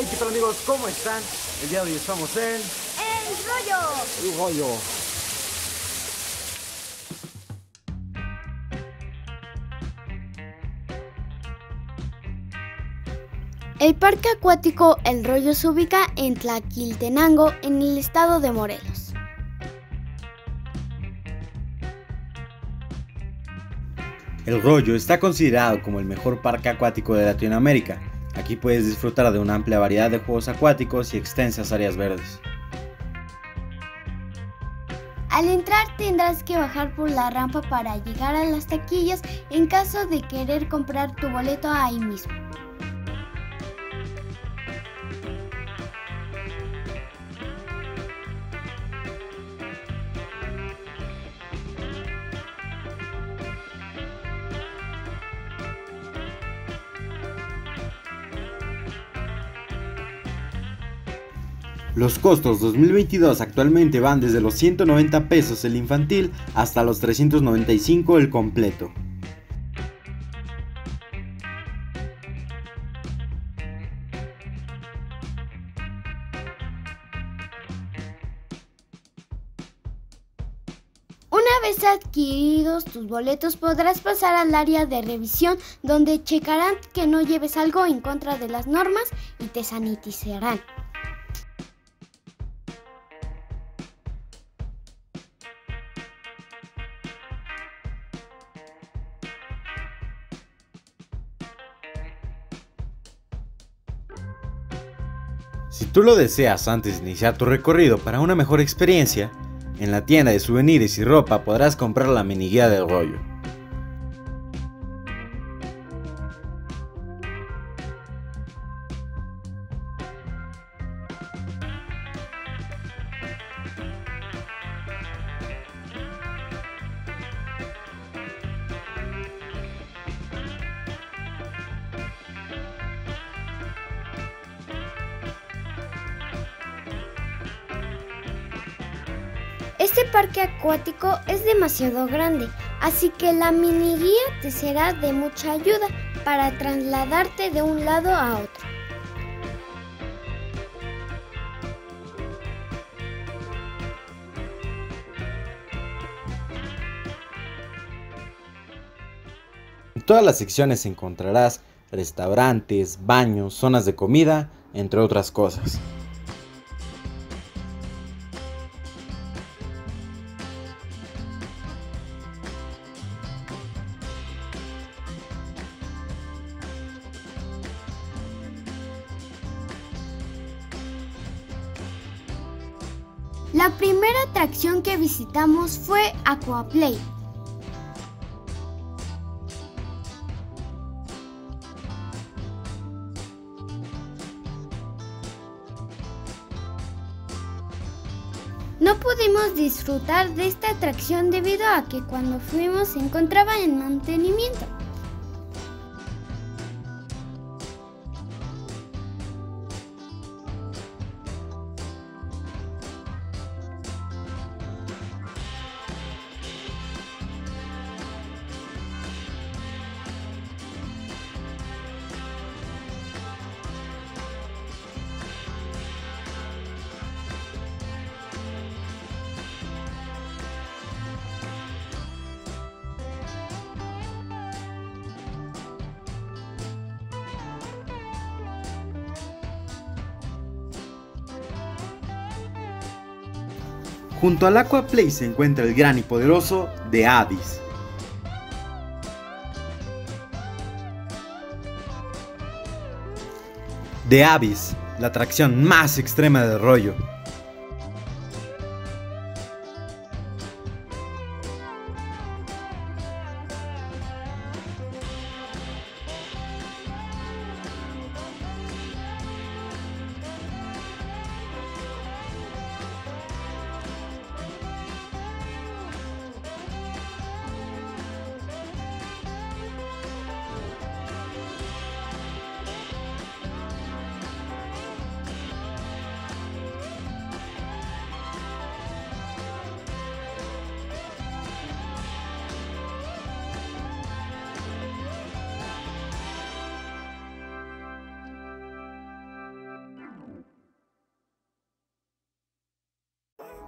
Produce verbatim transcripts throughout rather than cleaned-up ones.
Hey, ¿qué tal amigos? ¿Cómo están? El día de hoy estamos en... ¡El rollo! El rollo. El Parque Acuático El Rollo se ubica en Tlaquiltenango, en el estado de Morelos. El Rollo está considerado como el mejor parque acuático de Latinoamérica. Aquí puedes disfrutar de una amplia variedad de juegos acuáticos y extensas áreas verdes. Al entrar tendrás que bajar por la rampa para llegar a las taquillas en caso de querer comprar tu boleto ahí mismo. Los costos dos mil veintidós actualmente van desde los ciento noventa pesos el infantil hasta los trescientos noventa y cinco el completo. Una vez adquiridos tus boletos podrás pasar al área de revisión donde checarán que no lleves algo en contra de las normas y te sanitizarán. Si tú lo deseas antes de iniciar tu recorrido para una mejor experiencia, en la tienda de souvenirs y ropa podrás comprar la mini guía del rollo. Este parque acuático es demasiado grande, así que la mini guía te será de mucha ayuda para trasladarte de un lado a otro. En todas las secciones encontrarás restaurantes, baños, zonas de comida, entre otras cosas. La primera atracción que visitamos fue Aquaplay. No pudimos disfrutar de esta atracción debido a que cuando fuimos se encontraba en mantenimiento. Junto al Aquaplay se encuentra el gran y poderoso The Abyss. The Abyss, la atracción más extrema del rollo.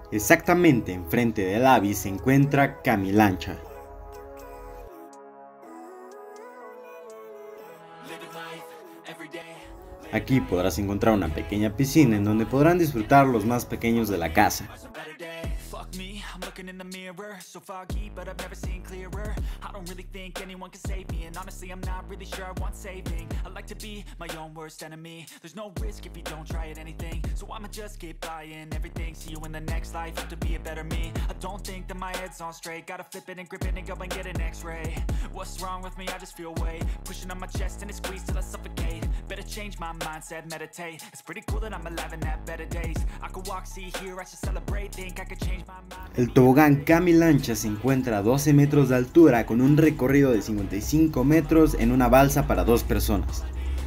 Exactamente enfrente del Avis se encuentra Camilancha. Aquí podrás encontrar una pequeña piscina en donde podrán disfrutar los más pequeños de la casa. I'm looking in the mirror, so foggy, but I've never seen clearer. I don't really think anyone can save me, and honestly I'm not really sure I want saving. I like to be my own worst enemy. There's no risk if you don't try at anything, so I'ma just keep buying everything. See you in the next life, have to be a better me. I don't think that my head's on straight. Gotta flip it and grip it and go and get an x-ray. What's wrong with me? I just feel weight pushing on my chest and it squeezes till I suffocate. Better change my mindset, meditate. It's pretty cool that I'm alive and have better days. I could walk, see, hear, I should celebrate. Think I could change my mind. El tobogán Camilancha se encuentra a doce metros de altura con un recorrido de cincuenta y cinco metros en una balsa para dos personas.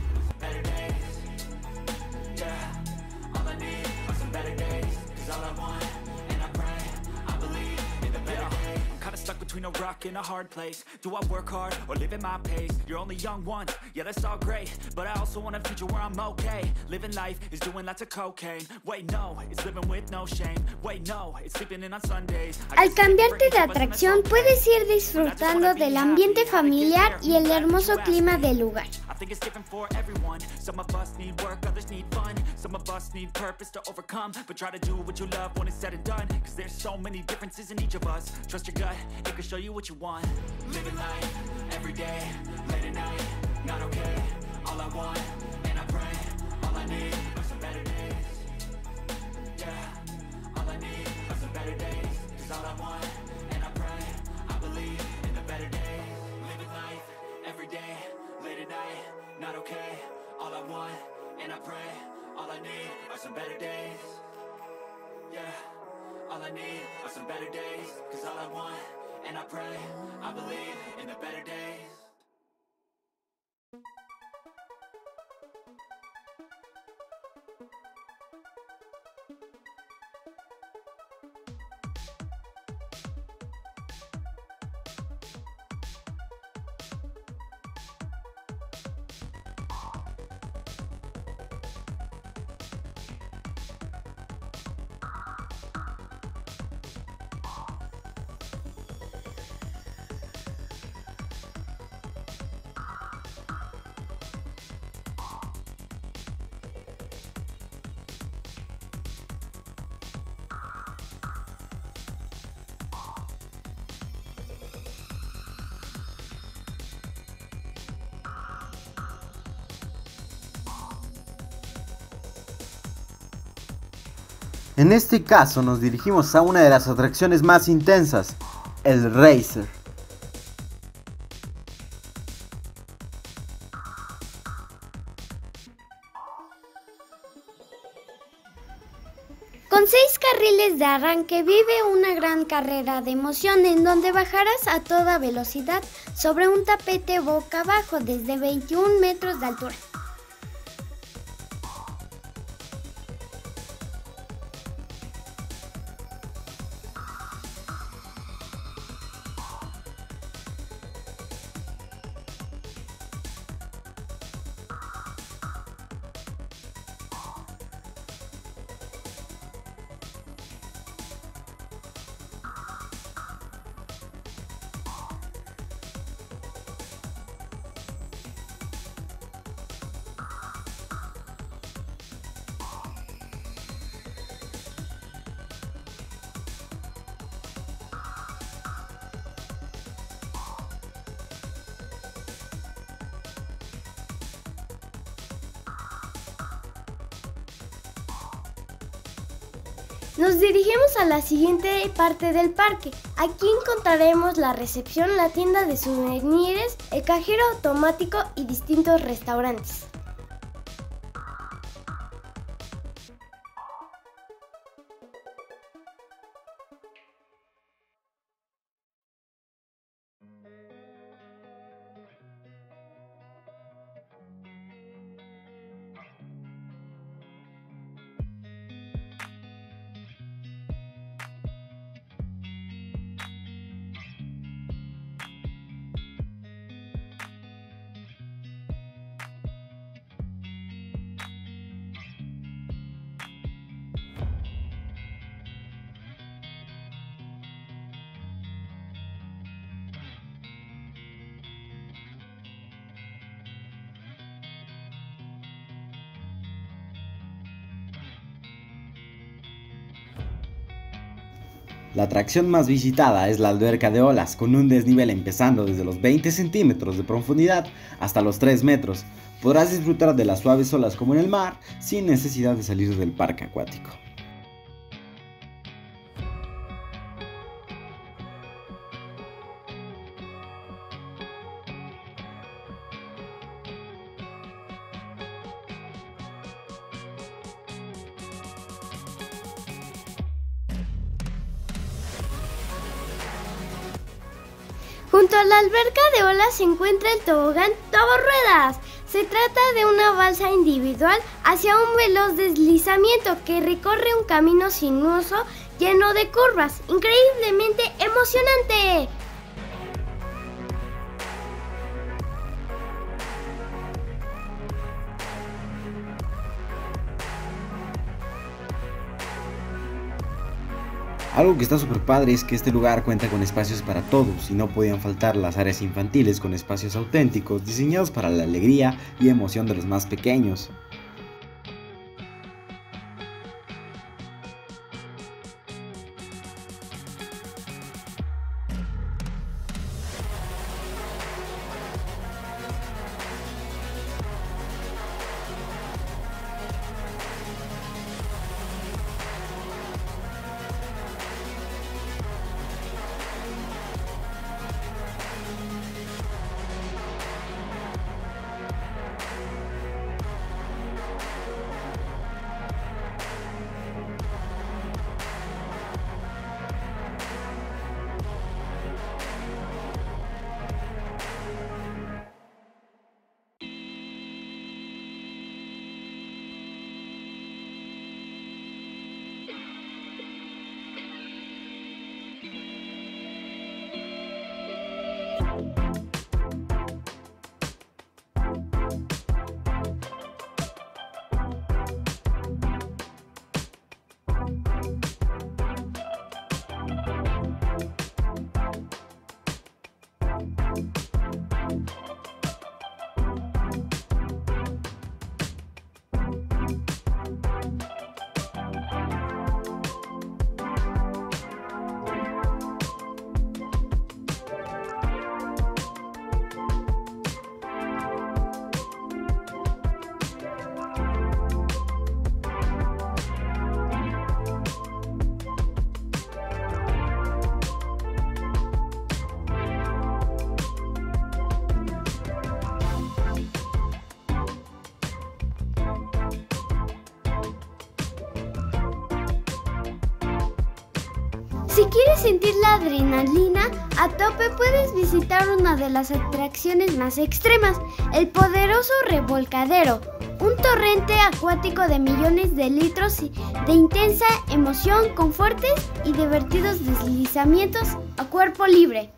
Between a rock and a hard place. Do I work hard or live at my pace? You're only young once, yeah that's all great, but I also want a future where I'm okay. Living life is doing lots of cocaine. Wait no, it's living with no shame. Wait no, it's sleeping in on Sundays. Al cambiarte de atracción puedes ir disfrutando del ambiente familiar y el hermoso clima del lugar. I think it's different for everyone. Some of us need work, others need fun. Some of us need purpose to overcome, but try to do what you love when it's said and done, cause there's so many differences in each of us. Trust your gut, it can show you what you want. Living life, every day, late at night, not okay. All I want, and I pray, all I need are some better days. Yeah, all I need are some better days. Cause all I want, and I pray, I believe in the better days. Living life, every day, late at night, not okay. All I want, and I pray, all I need are some better days. Yeah, all I need are some better days. Cause all I want, and I pray, I believe in the better days. En este caso nos dirigimos a una de las atracciones más intensas, el Racer. Con seis carriles de arranque vive una gran carrera de emoción en donde bajarás a toda velocidad sobre un tapete boca abajo desde veintiún metros de altura. Nos dirigimos a la siguiente parte del parque. Aquí encontraremos la recepción, la tienda de souvenirs, el cajero automático y distintos restaurantes. La atracción más visitada es la alberca de olas, con un desnivel empezando desde los veinte centímetros de profundidad hasta los tres metros. Podrás disfrutar de las suaves olas como en el mar, sin necesidad de salir del parque acuático. Junto a la alberca de olas se encuentra el tobogán Toboruedas. Se trata de una balsa individual hacia un veloz deslizamiento que recorre un camino sinuoso lleno de curvas. ¡Increíblemente emocionante! Algo que está súper padre es que este lugar cuenta con espacios para todos y no podían faltar las áreas infantiles con espacios auténticos diseñados para la alegría y emoción de los más pequeños. Si quieres sentir la adrenalina a tope, puedes visitar una de las atracciones más extremas, el poderoso revolcadero, un torrente acuático de millones de litros de intensa emoción con fuertes y divertidos deslizamientos a cuerpo libre.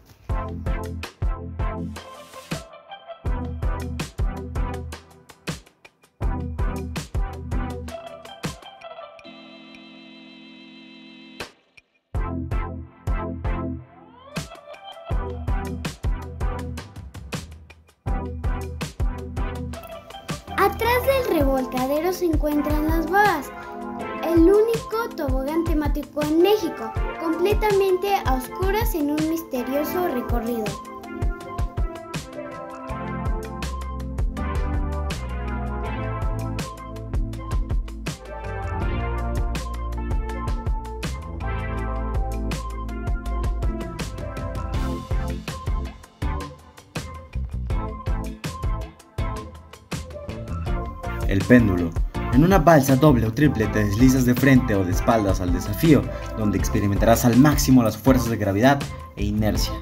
Atrás del revolcadero se encuentran las bogas, el único tobogán temático en México, completamente a oscuras en un misterioso recorrido. El péndulo. En una balsa doble o triple te deslizas de frente o de espaldas al desafío, donde experimentarás al máximo las fuerzas de gravedad e inercia.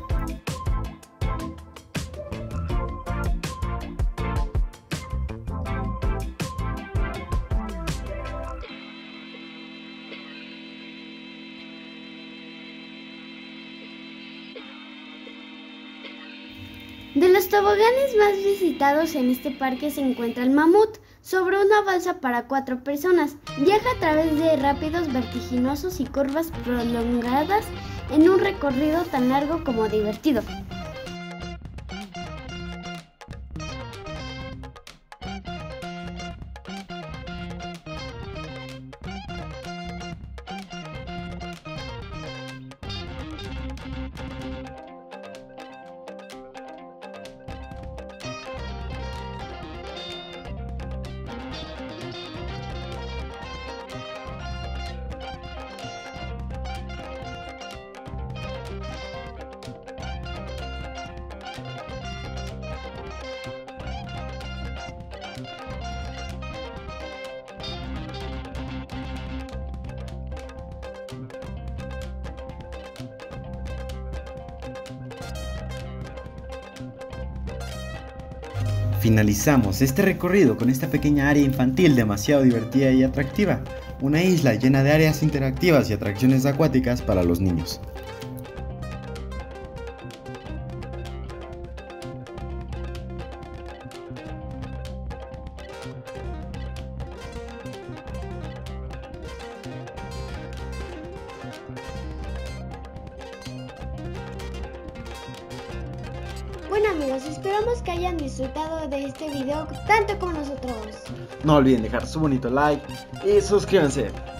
De los toboganes más visitados en este parque se encuentra el Mamut, sobre una balsa para cuatro personas. Viaja a través de rápidos vertiginosos y curvas prolongadas en un recorrido tan largo como divertido. Finalizamos este recorrido con esta pequeña área infantil demasiado divertida y atractiva, una isla llena de áreas interactivas y atracciones acuáticas para los niños. Bueno amigos, esperamos que hayan disfrutado de este video tanto como nosotros. No olviden dejar su bonito like y suscríbanse.